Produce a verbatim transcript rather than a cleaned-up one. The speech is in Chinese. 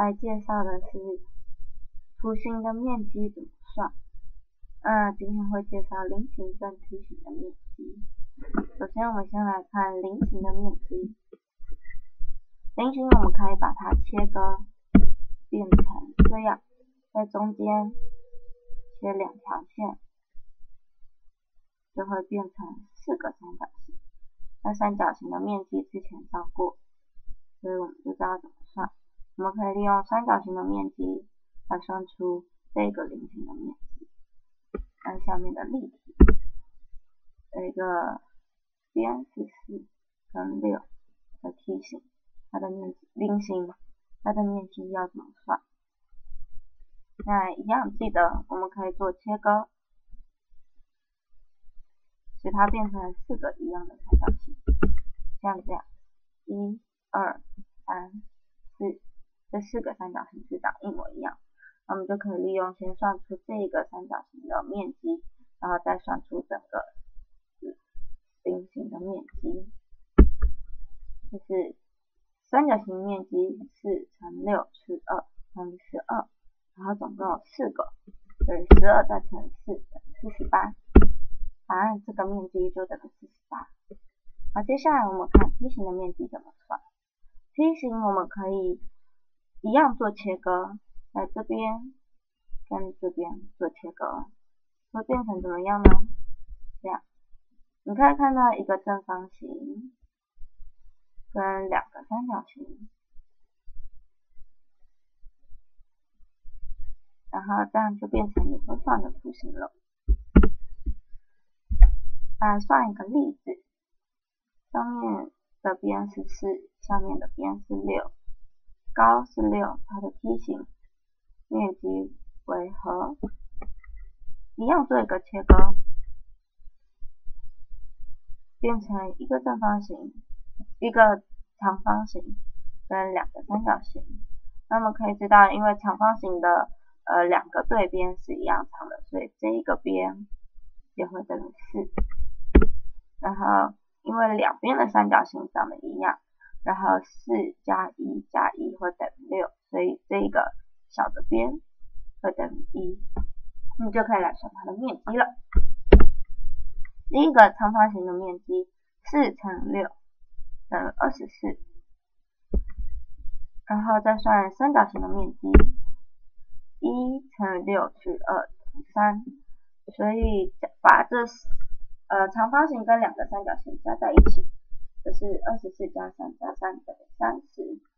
来介绍的是图形的面积怎么算。那今天会介绍菱形跟梯形的面积。首先我们先来看菱形的面积。菱形我们可以把它切割变成这样，在中间切两条线，就会变成四个三角形。那三角形的面积之前算过，所以我们就知道怎么算。我们可以利用三角形的面积来算出这个菱形的面积。按下面的例题，有一个边是四跟六的梯形，它的面积菱形，它的面积要怎么算？那一样记得我们可以做切割，使它变成四个一样的三角形，像这样，一、二、三、四，这四个三角形是长一模一样。那我们就可以利用先算出这个三角形的面积，然后再算出整个菱形的面积。就是三角形面积四乘六是二乘以十二，然后总共有四个，所以十二再乘四等于四十八。答案这个面积就等于四十八。好，接下来我们看梯形的面积怎么算。梯形我们可以一样做切割，在这边跟这边做切割，会变成怎么样呢？这样，你可以看到一个正方形跟两个三角形，然后这样就变成你会算的图形了。来算一个例子，上面的边是四，下面的边是六，高是六，它的梯形面积为何？一样做一个切割，变成一个正方形，一个长方形跟两个三角形。那么可以知道，因为长方形的呃两个对边是一样长的，所以这一个边也会等于四。然后因为两边的三角形长得一样，然后四加一加一会等于六，所以这一个小的边会等于一，你就可以来算它的面积了。第一个长方形的面积四乘六等于二十四，然后再算三角形的面积，一乘以六是二等于三，所以把这呃长方形跟两个三角形加在一起，就是二十四加三加三等于三十，